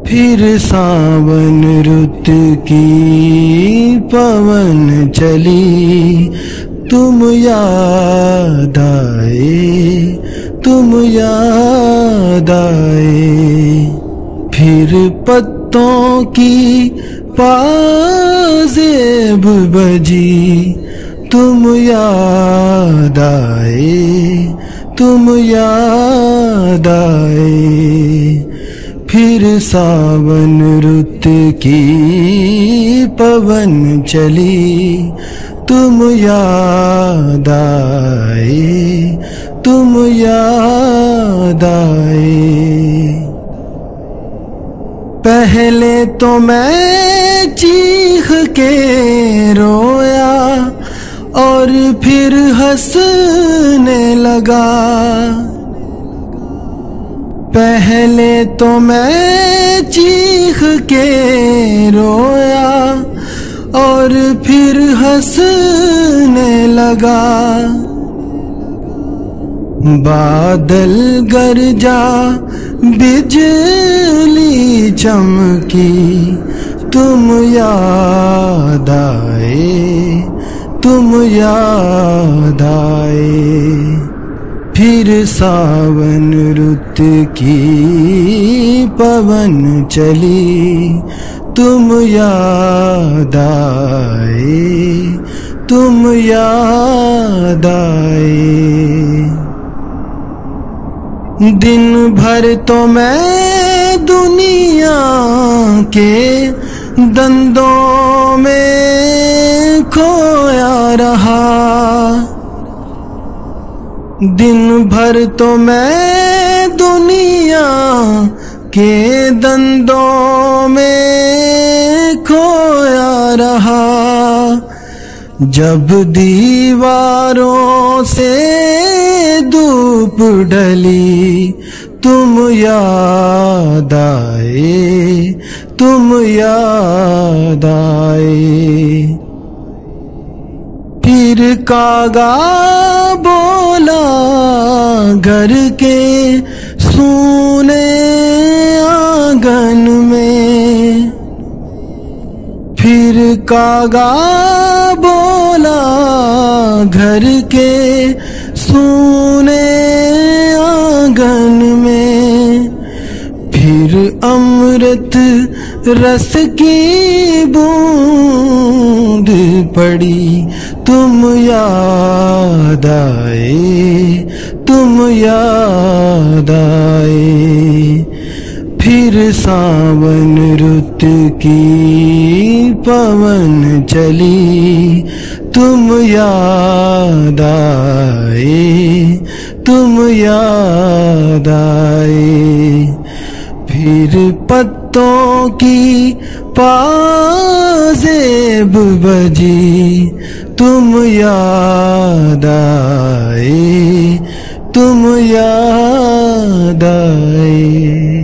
फिर सावन रुत की पवन चली, तुम याद आए, तुम याद आए। फिर पत्तों की पाजेब बजी, तुम याद आए, तुम याद आए। फिर सावन रुत की पवन चली, तुम याद आए, तुम याद आए। पहले तो मैं चीख के रोया और फिर हंसने लगा। पहले तो मैं चीख के रोया और फिर हंसने लगा। बादल गरजा बिजली चमकी, तुम याद आए, तुम याद आए। फिर सावन रुत की पवन चली, तुम याद आए, तुम याद आए। दिन भर तो मैं दुनिया के दंदों में खोया रहा। दिन भर तो मैं दुनिया के दंदों में खोया रहा। जब दीवारों से धूप ढली, तुम याद आए, तुम याद आए। फिर कागा बोला घर के सूने आंगन में। फिर कागा बोला घर के सूने आंगन में। फिर अमृत रस की बूंद पड़ी, तुम याद आए, तुम याद आए। फिर सावन रुत की पवन चली, तुम याद आए, तुम याद आए। फिर पत्तों की पाजेब बजी, तुम याद आए, तुम याद आए।